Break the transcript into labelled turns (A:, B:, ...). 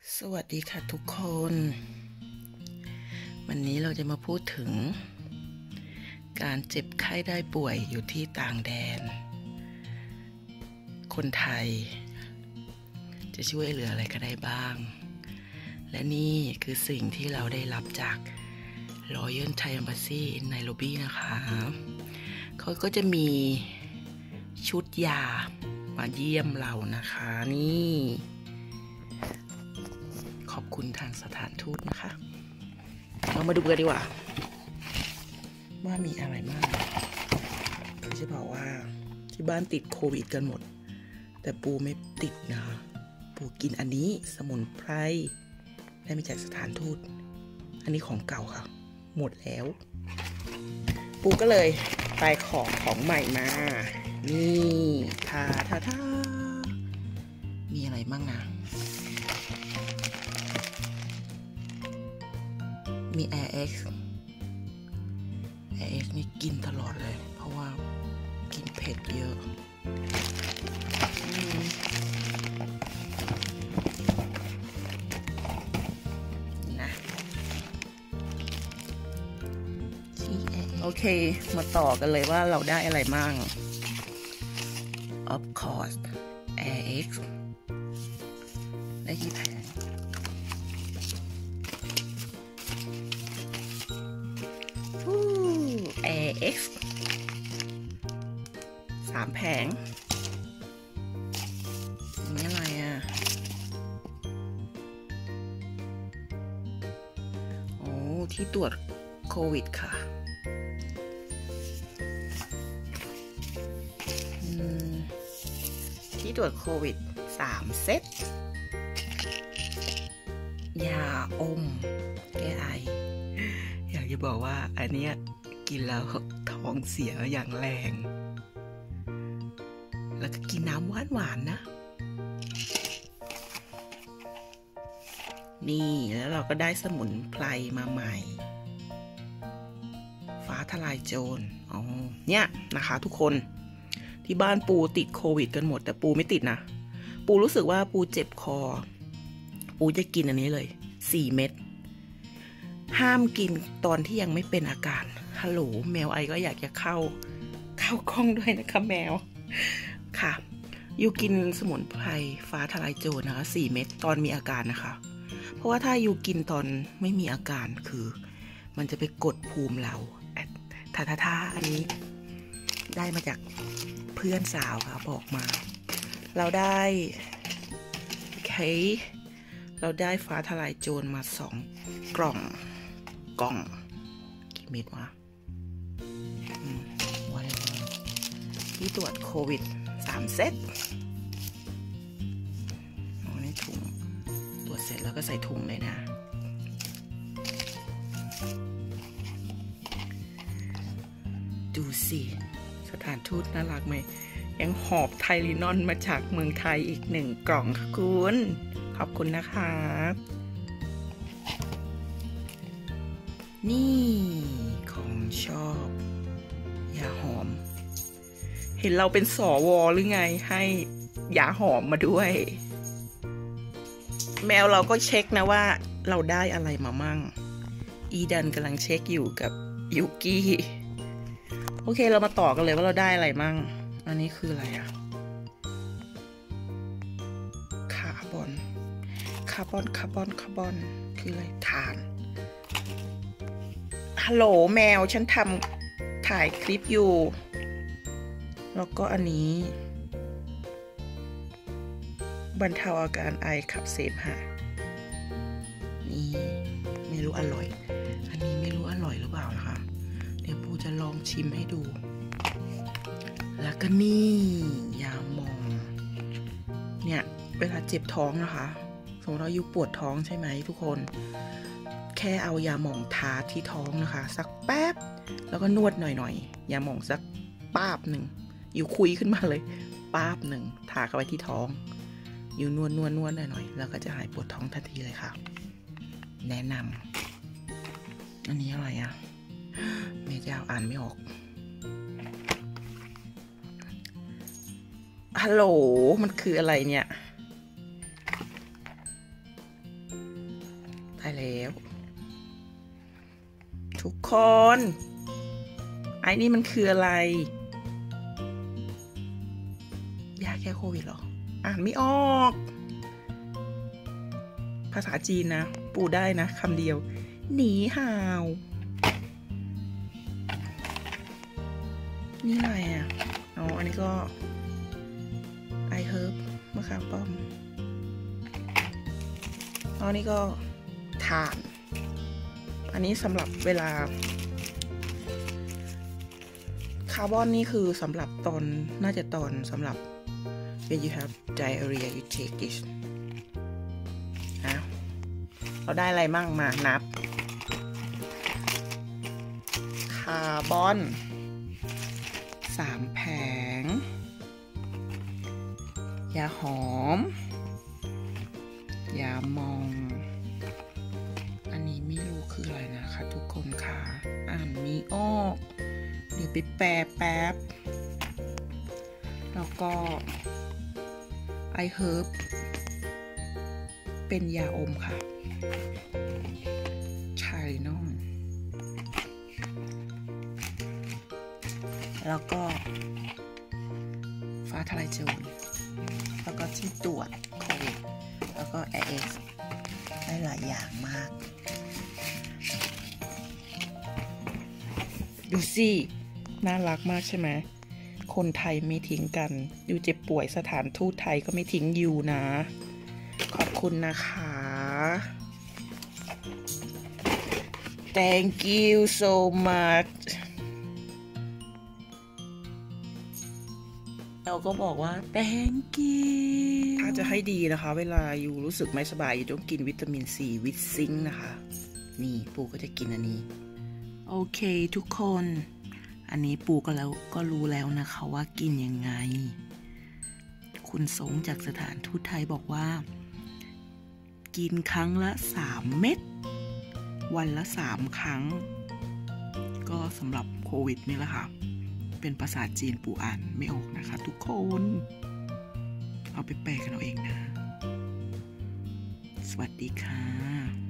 A: สวัสดีค่ะทุกคน วันนี้เราจะมาพูดถึงการเจ็บไข้ได้ป่วยอยู่ที่ต่างแดนคนไทยจะช่วยเหลืออะไรก็ได้บ้างและนี่คือสิ่งที่เราได้รับจาก Royal Thai Embassy in Nairobi นะคะเขาก็จะมีชุดยามาเยี่ยมเรานะคะนี่ขอบคุณทางสถานทูตนะคะเรามาดูกันดีกว่ามีอะไรบ้างเขาจะบอกว่าที่บ้านติดโควิดกันหมดแต่ปูไม่ติดนะปูกินอันนี้สมุนไพรได้มาจากสถานทูตอันนี้ของเก่าค่ะหมดแล้วปูก็เลยไปของใหม่มานี่ท่ามีอะไรบ้างนะมี Air X นี่กินตลอดเลยเพราะว่ากินเผ็ดเยอะนะโอเคมาต่อกันเลยว่าเราได้อะไรมั่ง Of course Air X ได้กี่แผงAir X 3 แผงนี่อะไรอ่ะโอ้ที่ตรวจโควิดค่ะที่ตรวจโควิด3 เซตยาอมแก้ไออยากจะบอกว่าอันเนี้ยกินแล้วท้องเสียอย่างแรงแล้วก็กินน้ำหวานนะนี่แล้วเราก็ได้สมุนไพรมาใหม่ฟ้าทลายโจรเนี่ยนะคะทุกคนที่บ้านปูติดโควิดกันหมดแต่ปูไม่ติดนะปูรู้สึกว่าปูเจ็บคอปูจะกินอันนี้เลย4 เม็ดห้ามกินตอนที่ยังไม่เป็นอาการฮัลโหลแมวไอก็อยากจะเข้ากล้องด้วยนะคะแมวค่ะยูกินสมุนไพรฟ้าทลายโจรนะคะ4 เม็ดตอนมีอาการนะคะเพราะว่าถ้ายูกินตอนไม่มีอาการคือมันจะไปกดภูมิเราอันนี้ได้มาจากเพื่อนสาวค่ะบอกมาเราได้ฟ้าทลายโจรมา2 กล่องกี่เม็ดวะที่ตรวจโควิด3 เซตในถุงตรวจเสร็จแล้วก็ใส่ถุงเลยนะดูสิสถานทูตน่ารักไหมยังหอบไทลินอนมาจากเมืองไทยอีก1 กล่องค่ะคุณขอบคุณนะคะนี่ของชอบยาหอมเห็นเราเป็นสวหรือไงให้ยาหอมมาด้วยแมวเราก็เช็คนะว่าเราได้อะไรมามั่งอีดันกำลังเช็คอยู่กับยูกี้โอเคเรามาต่อกันเลยว่าเราได้อะไรมั่งอันนี้คืออะไรอะคาร์บอนคืออะไรถ่านฮัลโหลแมวฉันถ่ายคลิปอยู่แล้วก็อันนี้บรรเทาอาการไอขับเสมหะนี่ไม่รู้อร่อยอันนี้ไม่รู้อร่อยหรือเปล่านะคะเดี๋ยวปูจะลองชิมให้ดูแล้วก็นี่ยาหมองเนี่ยเวลาเจ็บท้องนะคะสมมติเราอยู่ปวดท้องใช่ไหมทุกคนแค่เอายาหมองทาที่ท้องนะคะสักแป๊บแล้วก็นวดหน่อยยาหมองสักป้าบหนึ่งอยู่คุยขึ้นมาเลยป้าบหนึ่งทาเข้าไปที่ท้องอยู่นวดหน่อยแล้วก็จะหายปวดท้องทันทีเลยค่ะแนะนำอันนี้อะไรอ่ะแม่เจ้าอ่านไม่ออกฮัลโหลมันคืออะไรเนี่ยได้แล้ว ทุกคน ไอ้นี่มันคืออะไรยาแก้โควิดเหรออ่านไม่ออกภาษาจีนนะปู่ได้นะคำเดียวหนีห่าวนี่อะไรอ่ะอ๋ออันนี้ก็ไอเฮิร์บมะขามป้อมอันนี้ก็ถ่านอันนี้สำหรับเวลาคาร์บอนนี่คือสำหรับตอนน่าจะตอนสำหรับ when you have diarrhea you take this เราได้อะไรมั่งมานับคาร์บอน3 แผงยาหอมยามองอันนี้ไม่รู้คืออะไรนะคะทุกคนค่ะอ่านมีออกเดี๋ยวไปแปลแป๊บแล้วก็ไอเฮิร์บเป็นยาอมค่ะชาลินอลแล้วก็ฟ้าทลายโจรแล้วก็ที่ตรวจโควิดแล้วก็AXได้หลายอย่างมากดูสิน่ารักมากใช่ไหมคนไทยไม่ทิ้งกันอยู่เจ็บป่วยสถานทูตไทยก็ไม่ทิ้งอยู่นะขอบคุณนะคะ Thank you so much เราก็บอกว่า Thank you ถ้าจะให้ดีนะคะเวลาอยู่รู้สึกไม่สบายอยู่ต้องกินวิตามินซีวิตซิงค์นะคะนี่ปู่ก็จะกินอันนี้โอเคทุกคนอันนี้ปู่ก็รู้แล้วนะคะว่ากินยังไงคุณสงจากสถานทูตไทยบอกว่ากินครั้งละ3 เม็ดวันละ3 ครั้งก็สำหรับโควิดนี่แหละค่ะเป็นภาษาจีนปู่อ่านไม่ออกนะคะทุกคนเอาไปแปลกันเอาเองนะสวัสดีค่ะ